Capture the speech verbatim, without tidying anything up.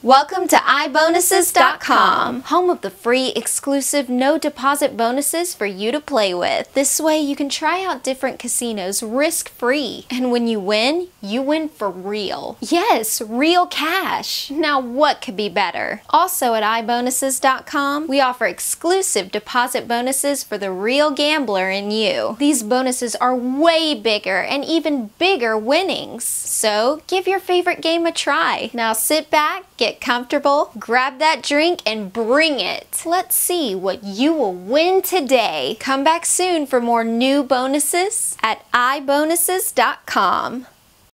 Welcome to i bonuses dot com, home of the free, exclusive, no deposit bonuses for you to play with. This way you can try out different casinos risk-free. And when you win, you win for real. Yes, real cash. Now what could be better? Also at i bonuses dot com, we offer exclusive deposit bonuses for the real gambler in you. These bonuses are way bigger and even bigger winnings. So give your favorite game a try. Now sit back, get comfortable, grab that drink, and bring it. Let's see what you will win today. Come back soon for more new bonuses at i bonuses dot com.